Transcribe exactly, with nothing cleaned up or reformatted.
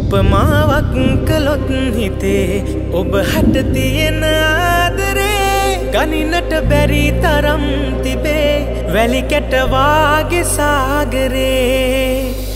උපමාවක් කළොත් හිතේ ඔබ හට තියෙන ආදරේ ගනින්නට බැරි තරම් තිබේ වැලි කැට වාගේ සාගරේ